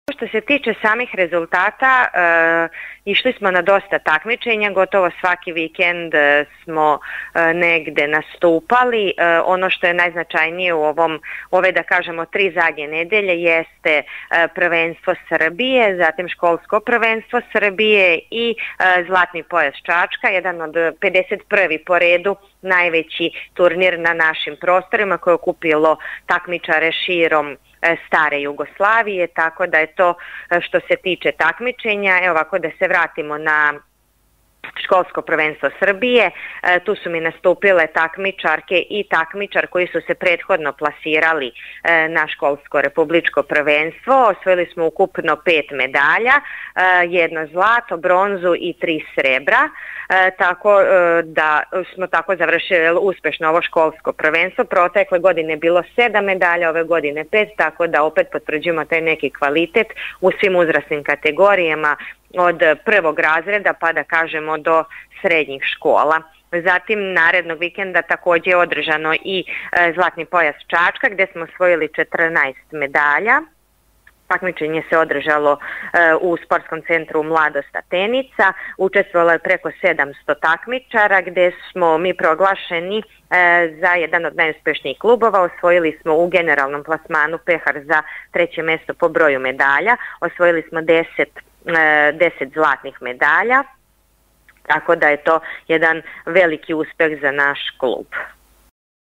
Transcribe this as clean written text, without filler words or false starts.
Što se tiče samih rezultata, išli smo na dosta takmičenja, gotovo svaki vikend smo negde nastupali. Ono što je najznačajnije u ove da kažemo 3 zadnje nedelje jeste prvenstvo Srbije, zatim školsko prvenstvo Srbije i zlatni pojas Čačka, jedan od 51. po redu najveći turnir na našim prostorima koje je okupilo takmičare širom stare Jugoslavije, tako da je to što se tiče takmičenja. Evo ovako da se vratimo na školsko prvenstvo Srbije, tu su mi nastupile takmičarke i takmičar koji su se prethodno plasirali na školsko republičko prvenstvo. Osvojili smo ukupno 5 medalja, 1 zlato, bronzu i 3 srebra, tako da smo tako završili uspešno ovo školsko prvenstvo. Protekle godine je bilo 7 medalja, ove godine 5, tako da opet potvrđujemo taj neki kvalitet u svim uzrasnim kategorijama, od prvog razreda pa da kažemo do srednjih škola. Zatim narednog vikenda takođe je održano i zlatni pojas Čačka gde smo osvojili 14 medalja. Takmičenje se održalo u sportskom centru Mladost Atenica. Učestvovalo je preko 700 takmičara gde smo mi proglašeni za jedan od najuspešnijih klubova. Osvojili smo u generalnom plasmanu pehar za 3. mesto po broju medalja. Osvojili smo 10 zlatnih medalja, tako da je to jedan veliki uspeh za naš klub.